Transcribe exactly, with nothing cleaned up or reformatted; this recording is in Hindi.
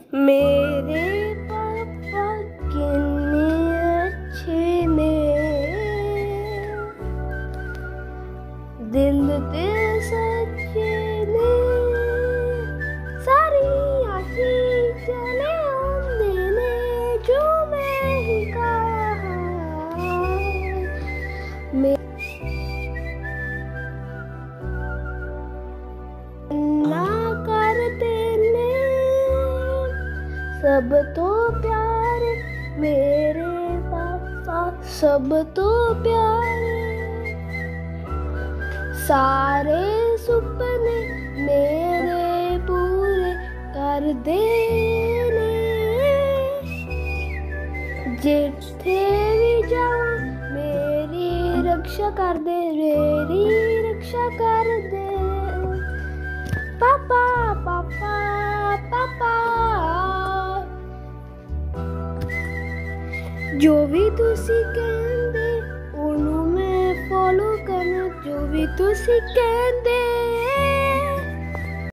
मेरे पापा कितने अच्छे ने, दिल ते सच्चे ने, सारी आखी चले आंदे ने जो मैं ही कहा। ना करते ने सब तो प्यारे, मेरे पापा सब तो प्यारे, सारे सुपने मेरे पूरे कर देने, जिथे भी जाऊं मेरी रक्षा कर दे, मेरी रक्षा कर दे। पापा पापा पापा, जो भी तुसी कहंदे ओनू मैं फॉलो करना, जो भी तुसी कहंदे।